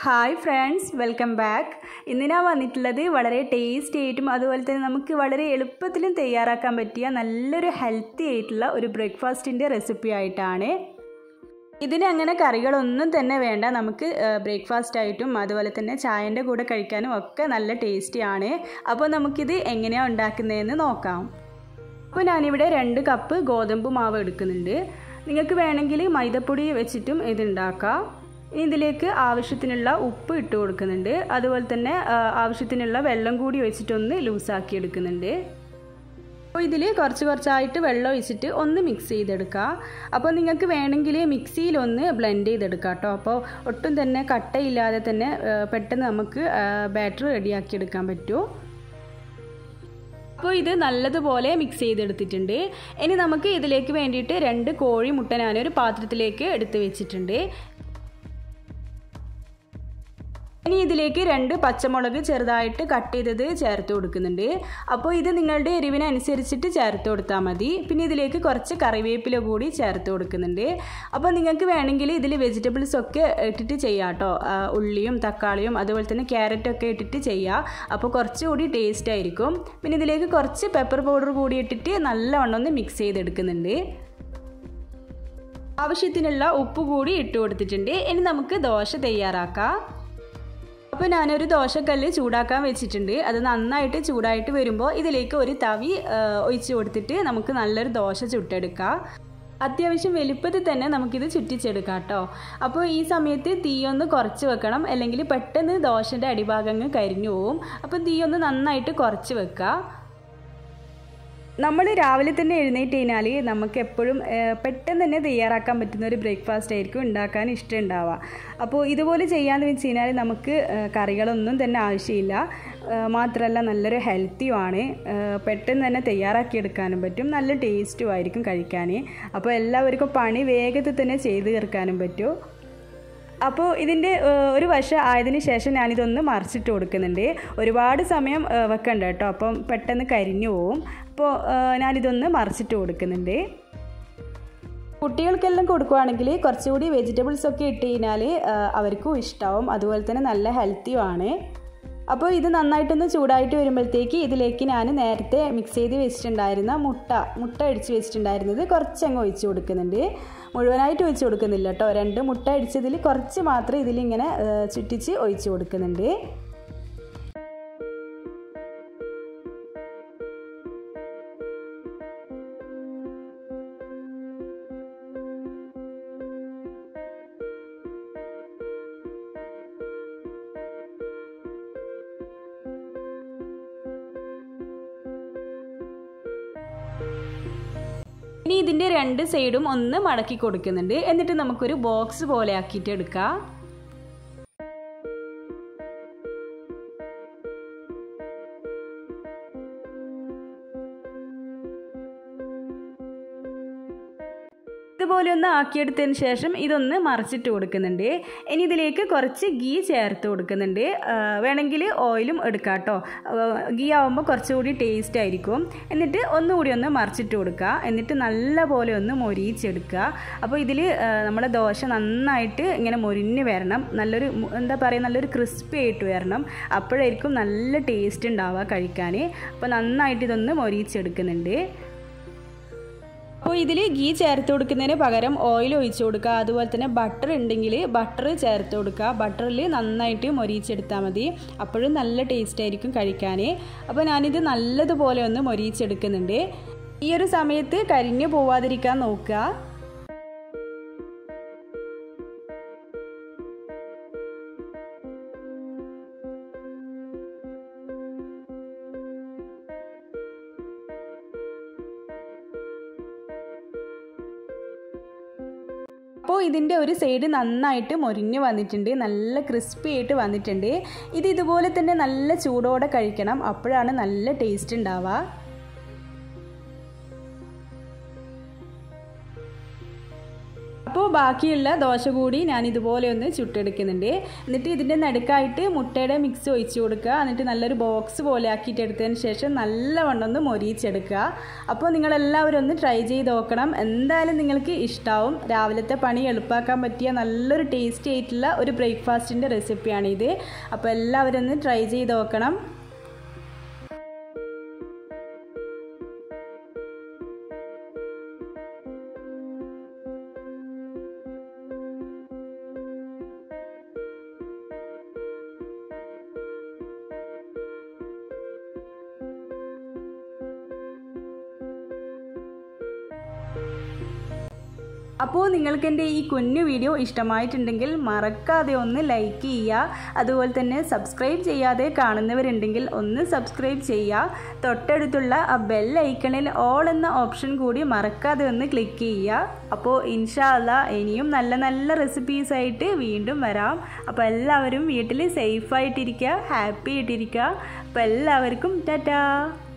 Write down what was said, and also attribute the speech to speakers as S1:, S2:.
S1: Hi friends, welcome back. ഇന്ന് ഞാൻ വന്നിട്ടുള്ളത് വളരെ ടേസ്റ്റി ആയിട്ടും അതുപോലെ തന്നെ നമുക്ക് വളരെ എളുപ്പത്തിലും തയ്യാറാക്കാൻ പറ്റിയ നല്ലൊരു ഹെൽത്തി ആയിട്ടുള്ള ഒരു ബ്രേക്ക്ഫാസ്റ്റിൻ്റെ റെസിപ്പി ആയിട്ടാണ്. ഇതിന് അങ്ങനെ കറികളൊന്നും തന്നെ വേണ്ട. നമുക്ക് ബ്രേക്ക്ഫാസ്റ്റ് ആയിട്ടും അതുപോലെ തന്നെ ചായൻ്റെ കൂടെ കഴിക്കാനും ഒക്കെ നല്ല ടേസ്റ്റിയാണ്. അപ്പോൾ നമുക്കിത് എങ്ങനെയാണ് ഉണ്ടാക്കുന്നതെന്ന് നോക്കാം. അപ്പോൾ ഞാനിവിടെ 2 കപ്പ് ഗോതമ്പ് മാവ് എടുക്കുന്നുണ്ട്. നിങ്ങൾക്ക് വേണമെങ്കിൽ മൈദപ്പൊടി വെച്ചിട്ടും ഇതുണ്ടാക്കാം. ഇനി ഇതിലേക്ക് ആവശ്യത്തിനുള്ള ഉപ്പ് ഇട്ട് കൊടുക്കുന്നുണ്ട്. അതുപോലെ തന്നെ ആവശ്യത്തിനുള്ള വെള്ളം കൂടി ഒഴിച്ചിട്ടൊന്ന് ലൂസാക്കി എടുക്കുന്നുണ്ട്. അപ്പോൾ ഇതിൽ കുറച്ചായിട്ട് വെള്ളം ഒഴിച്ചിട്ട് ഒന്ന് മിക്സ് ചെയ്തെടുക്കുക. അപ്പോൾ നിങ്ങൾക്ക് വേണമെങ്കിൽ മിക്സിയിലൊന്ന് ബ്ലെൻഡ് ചെയ്തെടുക്കാം കേട്ടോ. അപ്പോൾ ഒട്ടും തന്നെ കട്ടയില്ലാതെ തന്നെ പെട്ടെന്ന് നമുക്ക് ബാറ്റർ റെഡിയാക്കി എടുക്കാൻ പറ്റും. അപ്പോൾ ഇത് നല്ലതുപോലെ മിക്സ് ചെയ്തെടുത്തിട്ടുണ്ട്. ഇനി നമുക്ക് ഇതിലേക്ക് വേണ്ടിയിട്ട് 2 കോഴി മുട്ട ഞാനൊരു പാത്രത്തിലേക്ക് എടുത്ത് വെച്ചിട്ടുണ്ട്. ഇനി ഇതിലേക്ക് 2 പച്ചമുളക് ചെറുതായിട്ട് കട്ട് ചെയ്തത് ചേർത്ത് കൊടുക്കുന്നുണ്ട്. അപ്പോൾ ഇത് നിങ്ങളുടെ എരിവിനനുസരിച്ചിട്ട് ചേർത്ത് കൊടുത്താൽ മതി. പിന്നെ ഇതിലേക്ക് കുറച്ച് കറിവേപ്പില കൂടി ചേർത്ത് കൊടുക്കുന്നുണ്ട്. അപ്പോൾ നിങ്ങൾക്ക് വേണമെങ്കിൽ ഇതിൽ വെജിറ്റബിൾസ് ഒക്കെ ഇട്ടിട്ട് ചെയ്യാം കേട്ടോ. ഉള്ളിയും തക്കാളിയും അതുപോലെ തന്നെ ക്യാരറ്റൊക്കെ ഇട്ടിട്ട് ചെയ്യാം. അപ്പോൾ കുറച്ചുകൂടി ടേസ്റ്റ് ആയിരിക്കും. പിന്നെ ഇതിലേക്ക് കുറച്ച് പെപ്പർ പൗഡർ കൂടി ഇട്ടിട്ട് നല്ലവണ്ണം ഒന്ന് മിക്സ് ചെയ്തെടുക്കുന്നുണ്ട്. ആവശ്യത്തിനുള്ള ഉപ്പ് കൂടി ഇട്ട് കൊടുത്തിട്ടുണ്ട്. ഇനി നമുക്ക് ദോശ തയ്യാറാക്കാം. അപ്പോൾ ഞാനൊരു ദോശക്കല്ല് ചൂടാക്കാൻ വെച്ചിട്ടുണ്ട്. അത് നന്നായിട്ട് ചൂടായിട്ട് വരുമ്പോൾ ഇതിലേക്ക് ഒരു തവി ഒഴിച്ച് കൊടുത്തിട്ട് നമുക്ക് നല്ലൊരു ദോശ ചുട്ടെടുക്കാം. അത്യാവശ്യം വലുപ്പത്തിൽ തന്നെ നമുക്കിത് ചുറ്റിച്ചെടുക്കാം കേട്ടോ. അപ്പോൾ ഈ സമയത്ത് തീയൊന്ന് കുറച്ച് വെക്കണം, അല്ലെങ്കിൽ പെട്ടെന്ന് ദോശൻ്റെ അടിഭാഗങ്ങൾ കരിഞ്ഞു പോവും. അപ്പോൾ തീയൊന്ന് നന്നായിട്ട് കുറച്ച് വെക്കുക. നമ്മൾ രാവിലെ തന്നെ എഴുന്നേറ്റ് കഴിഞ്ഞാൽ നമുക്ക് എപ്പോഴും പെട്ടെന്ന് തന്നെ തയ്യാറാക്കാൻ പറ്റുന്ന ഒരു ബ്രേക്ക്ഫാസ്റ്റ് ആയിരിക്കും ഉണ്ടാക്കാൻ ഇഷ്ടമുണ്ടാവുക. അപ്പോൾ ഇതുപോലെ ചെയ്യാമെന്ന് വെച്ച് കഴിഞ്ഞാൽ നമുക്ക് കറികളൊന്നും തന്നെ ആവശ്യമില്ല. മാത്രമല്ല നല്ലൊരു ഹെൽത്തിയുമാണ്. പെട്ടെന്ന് തന്നെ തയ്യാറാക്കിയെടുക്കാനും പറ്റും. നല്ല ടേസ്റ്റും ആയിരിക്കും കഴിക്കാൻ. അപ്പോൾ എല്ലാവർക്കും പണി വേഗത്തിൽ തന്നെ ചെയ്ത് തീർക്കാനും പറ്റും. അപ്പോൾ ഇതിൻ്റെ ഒരു വശം ആയതിന് ശേഷം ഞാനിതൊന്ന് മറിച്ചിട്ട് കൊടുക്കുന്നുണ്ട്. ഒരുപാട് സമയം വെക്കണ്ട കേട്ടോ, അപ്പം പെട്ടെന്ന് കരിഞ്ഞു പോവും. അപ്പോൾ ഞാനിതൊന്ന് മറിച്ചിട്ട് കൊടുക്കുന്നുണ്ട്. കുട്ടികൾക്കെല്ലാം കൊടുക്കുകയാണെങ്കിൽ കുറച്ചുകൂടി വെജിറ്റബിൾസൊക്കെ ഇട്ട് കഴിഞ്ഞാൽ അവർക്കും ഇഷ്ടമാവും. അതുപോലെ തന്നെ നല്ല ഹെൽത്തിയുമാണ്. അപ്പോൾ ഇത് നന്നായിട്ടൊന്ന് ചൂടായിട്ട് വരുമ്പോഴത്തേക്ക് ഇതിലേക്ക് ഞാൻ നേരത്തെ മിക്സ് ചെയ്ത് വെച്ചിട്ടുണ്ടായിരുന്ന മുട്ട അടിച്ച് വെച്ചിട്ടുണ്ടായിരുന്നത് കുറച്ചങ്ങ് ഒഴിച്ച് കൊടുക്കുന്നുണ്ട്. മുഴുവനായിട്ട് ഒഴിച്ച് കൊടുക്കുന്നില്ല കേട്ടോ. 2 മുട്ട അടിച്ചതിൽ കുറച്ച് മാത്രം ഇതിലിങ്ങനെ ചുറ്റിച്ച് ഒഴിച്ച് കൊടുക്കുന്നുണ്ട്. ഇനി ഇതിൻ്റെ 2 സൈഡും ഒന്ന് മടക്കി കൊടുക്കുന്നുണ്ട്. എന്നിട്ട് നമുക്കൊരു ബോക്സ് പോലെ ആക്കിയിട്ട് എടുക്കാം. ഇതുപോലെ ഒന്ന് ആക്കിയെടുത്തതിന് ശേഷം ഇതൊന്ന് മറിച്ചിട്ട് കൊടുക്കുന്നുണ്ട്. ഇനി ഇതിലേക്ക് കുറച്ച് ഗീ ചേർത്ത് കൊടുക്കുന്നുണ്ട്. വേണമെങ്കിൽ ഓയിലും എടുക്കാം കേട്ടോ. ഗീ ആവുമ്പോൾ കുറച്ചുകൂടി ടേസ്റ്റ് ആയിരിക്കും. എന്നിട്ട് ഒന്നുകൂടി ഒന്ന് മറിച്ചിട്ട് കൊടുക്കുക. എന്നിട്ട് നല്ല പോലെ ഒന്ന് മൊരിയിച്ചെടുക്കുക. അപ്പോൾ ഇതിൽ നമ്മുടെ ദോശ നന്നായിട്ട് ഇങ്ങനെ മൊരിഞ്ഞ് വരണം. നല്ലൊരു നല്ലൊരു ക്രിസ്പി ആയിട്ട് വരണം. അപ്പോഴായിരിക്കും നല്ല ടേസ്റ്റ് ഉണ്ടാവുക കഴിക്കാൻ. അപ്പോൾ നന്നായിട്ട് ഇതൊന്ന് മൊരിയിച്ചെടുക്കുന്നുണ്ട്. അപ്പോൾ ഇതിൽ ഗീ ചേർത്ത് കൊടുക്കുന്നതിന് പകരം ഓയിൽ ഒഴിച്ച് കൊടുക്കുക. അതുപോലെ തന്നെ ബട്ടർ ഉണ്ടെങ്കിൽ ബട്ടർ ചേർത്ത് കൊടുക്കുക. ബട്ടറിൽ നന്നായിട്ട് മൊരിയിച്ചെടുത്താൽ മതി. അപ്പോഴും നല്ല ടേസ്റ്റ് ആയിരിക്കും കഴിക്കാൻ. അപ്പോൾ ഞാനിത് നല്ലതുപോലെ ഒന്ന് മൊരിയിച്ചെടുക്കുന്നുണ്ട്. ഈ ഒരു സമയത്ത് കരിഞ്ഞു പോവാതിരിക്കാൻ നോക്കുക. അപ്പോൾ ഇതിൻ്റെ ഒരു സൈഡ് നന്നായിട്ട് മൊരിഞ്ഞ് വന്നിട്ടുണ്ട്. നല്ല ക്രിസ്പി ആയിട്ട് വന്നിട്ടുണ്ട്. ഇത് ഇതുപോലെ തന്നെ നല്ല ചൂടോടെ കഴിക്കണം. അപ്പോഴാണ് നല്ല ടേസ്റ്റ് ഉണ്ടാവുക. അപ്പോൾ ബാക്കിയുള്ള ദോശ കൂടി ഞാൻ ഇതുപോലെ ഒന്ന് ചുട്ടെടുക്കുന്നുണ്ട്. എന്നിട്ട് ഇതിൻ്റെ നടുക്കായിട്ട് മുട്ടയുടെ മിക്സ് ഒഴിച്ച് കൊടുക്കുക. എന്നിട്ട് നല്ലൊരു ബോക്സ് പോലെ ആക്കിയിട്ട് എടുത്തതിന് ശേഷം നല്ലവണ്ണം ഒന്ന് മൊരിയിച്ചെടുക്കുക. അപ്പോൾ നിങ്ങളെല്ലാവരും ഒന്ന് ട്രൈ ചെയ്ത് നോക്കണം. എന്തായാലും നിങ്ങൾക്ക് ഇഷ്ടമാവും. രാവിലത്തെ പണി എളുപ്പമാക്കാൻ പറ്റിയ നല്ലൊരു ടേസ്റ്റി ആയിട്ടുള്ള ഒരു ബ്രേക്ക്ഫാസ്റ്റിൻ്റെ റെസിപ്പിയാണിത്. അപ്പോൾ എല്ലാവരും ഒന്ന് ട്രൈ ചെയ്ത് നോക്കണം. അപ്പോൾ നിങ്ങൾക്ക് എൻ്റെ ഈ കുഞ്ഞു വീഡിയോ ഇഷ്ടമായിട്ടുണ്ടെങ്കിൽ മറക്കാതെ ഒന്ന് ലൈക്ക് ചെയ്യുക. അതുപോലെ തന്നെ സബ്സ്ക്രൈബ് ചെയ്യാതെ കാണുന്നവരുണ്ടെങ്കിൽ ഒന്ന് സബ്സ്ക്രൈബ് ചെയ്യുക. തൊട്ടടുത്തുള്ള ആ ബെൽ ഐക്കണിൽ ഓൾ എന്ന ഓപ്ഷൻ കൂടി മറക്കാതെ ഒന്ന് ക്ലിക്ക് ചെയ്യുക. അപ്പോൾ ഇൻഷാ അല്ലാഹ് ഇനിയും നല്ല നല്ല റെസിപ്പീസായിട്ട് വീണ്ടും വരാം. അപ്പോൾ എല്ലാവരും വീട്ടിൽ സേഫായിട്ടിരിക്കുക, ഹാപ്പി ആയിട്ടിരിക്കുക. അപ്പോൾ എല്ലാവർക്കും ടാറ്റാ.